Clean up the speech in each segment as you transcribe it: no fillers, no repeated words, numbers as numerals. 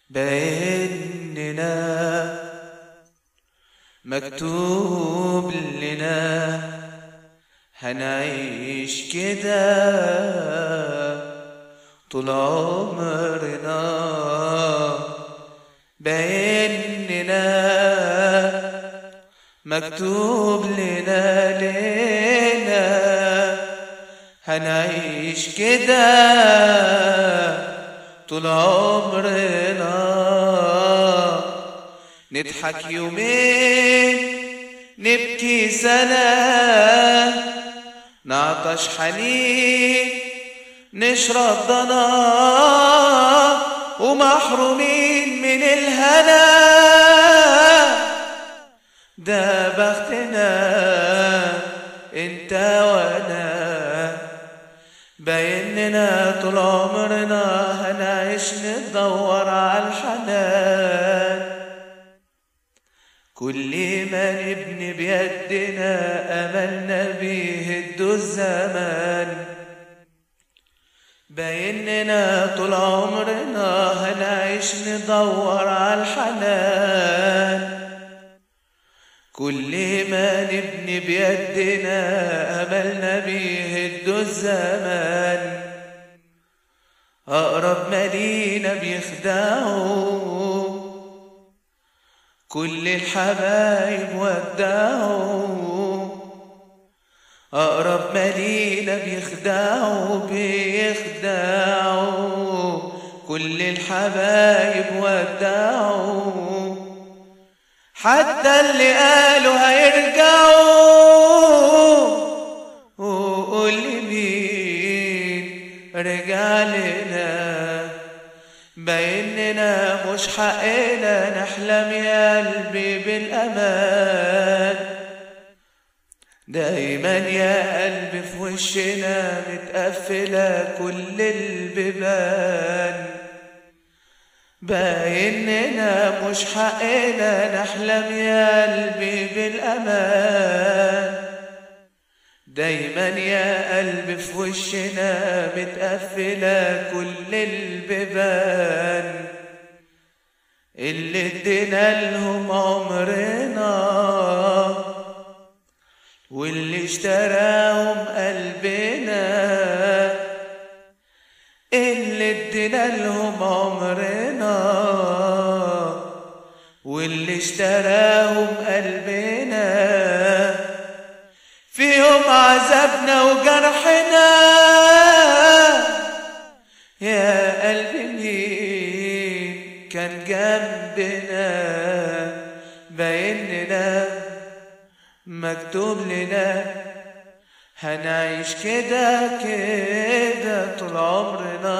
بإننا مكتوب لنا هنعيش كده طول عمرنا. بإننا مكتوب لنا هنعيش كده طول عمرنا. نضحك يومين نبكي سنة، نعطش حنين نشرب ضنا، ومحرومين من الهنا. ده بختنا انت وانا، بيننا طول عمرنا هنعيش ندور على الحنان. كل ما نبني بيدنا أملنا بيهد الزمان. بيننا طول عمرنا هنعيش ندور على الحنان. كل ما نبني بيدنا أملنا بيهد الزمان. أقرب ما لينا بيخدعوا، كل الحبايب ودعوا. أقرب ما لينا بيخدعوا كل الحبايب ودعوا. حتى اللي قالوا هيرجعوا، وقول لي مين رجع لنا. بيننا مش حقنا نحلم يا قلبي بالأمان. دايما يا قلبي في وشنا متقفلة كل البيبان. بيننا مش حقنا نحلم يا قلبي بالأمان. دايما يا قلبي في وشنا متقفلة كل البيبان. اللي ادينا لهم عمرنا واللي اشتراهم قلبنا. اللي ادينا لهم عمرنا واللي اشتراهم قلبنا. في يوم عذابنا وجرحنا يا قلبي مين كان جنبنا. بيننا مكتوب لنا هنعيش كده طول عمرنا.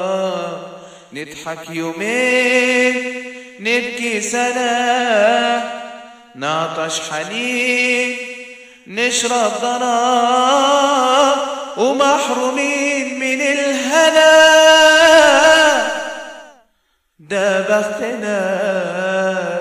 نضحك يومين نبكي سنة، نعطش حنين نشرب ضنا، ومحرومين من الهنا. ده بختنا